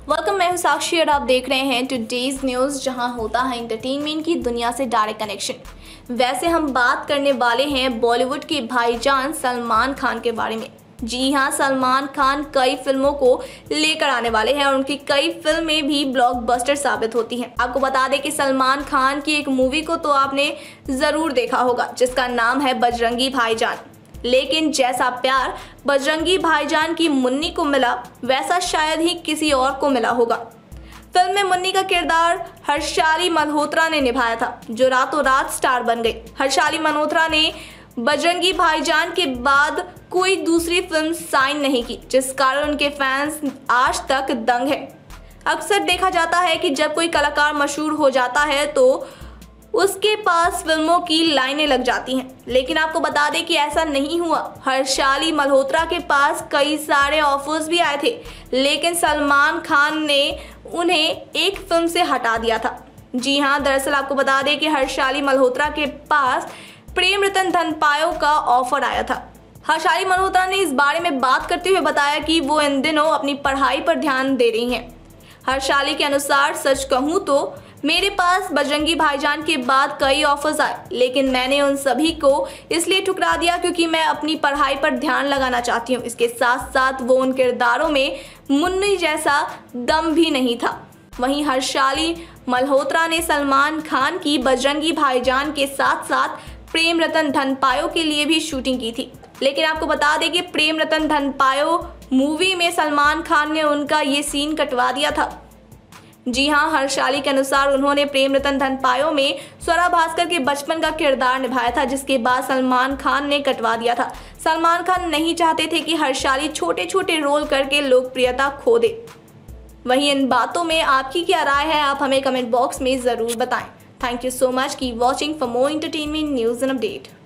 Welcome, मैं हूं साक्षी और आप देख रहे हैं टुडेज न्यूज़, जहां होता है एंटरटेनमेंट की दुनिया से डायरेक्ट कनेक्शन। वैसे हम बात करने वाले हैं बॉलीवुड के भाईजान सलमान खान के बारे में। जी हां, सलमान खान कई फिल्मों को लेकर आने वाले हैं और उनकी कई फिल्में भी ब्लॉकबस्टर साबित होती हैं। आपको बता दें कि सलमान खान की एक मूवी को तो आपने ज़रूर देखा होगा, जिसका नाम है बजरंगी भाईजान। लेकिन जैसा प्यार बजरंगी भाईजान की मुन्नी को मिला, वैसा शायद ही किसी और को मिला होगा। फिल्म में मुन्नी का किरदार हर्षाली मल्होत्रा ने निभाया था, जो रातों रात स्टार बन गई। हर्षाली मल्होत्रा ने बजरंगी भाईजान के बाद कोई दूसरी फिल्म साइन नहीं की, जिस कारण उनके फैंस आज तक दंग हैं। अक्सर देखा जाता है कि जब कोई कलाकार मशहूर हो जाता है तो उसके पास फिल्मों की लाइनें लग जाती हैं, लेकिन आपको बता दें कि ऐसा नहीं हुआ। हर्षाली मल्होत्रा के पास कई सारे ऑफर्स भी आए थे, लेकिन सलमान खान ने उन्हें एक फिल्म से हटा दिया था। जी हां, दरअसल आपको बता दें कि हर्षाली मल्होत्रा के पास प्रेम रतन धन पायो का ऑफर आया था। हर्षाली मल्होत्रा ने इस बारे में बात करते हुए बताया कि वो इन दिनों अपनी पढ़ाई पर ध्यान दे रही हैं। हर्षाली के अनुसार सच कहूँ तो मेरे पास बजरंगी भाईजान के बाद कई ऑफर्स आए, लेकिन मैंने उन सभी को इसलिए ठुकरा दिया क्योंकि मैं अपनी पढ़ाई पर ध्यान लगाना चाहती हूँ। इसके साथ साथ वो उन किरदारों में मुन्नी जैसा दम भी नहीं था। वहीं हर्षाली मल्होत्रा ने सलमान खान की बजरंगी भाईजान के साथ साथ प्रेम रतन धन पायो के लिए भी शूटिंग की थी, लेकिन आपको बता दें कि प्रेम रतन धन पायो मूवी में सलमान खान ने उनका ये सीन कटवा दिया था। जी हां, हर्षाली के अनुसार उन्होंने प्रेम रतन धन पायो में स्वरा भास्कर के बचपन का किरदार निभाया था, जिसके बाद सलमान खान ने कटवा दिया था। सलमान खान नहीं चाहते थे कि हर्षाली छोटे छोटे रोल करके लोकप्रियता खो दे। वहीं इन बातों में आपकी क्या राय है, आप हमें कमेंट बॉक्स में ज़रूर बताएं। Thank you so much, keep watching for more entertainment news and update.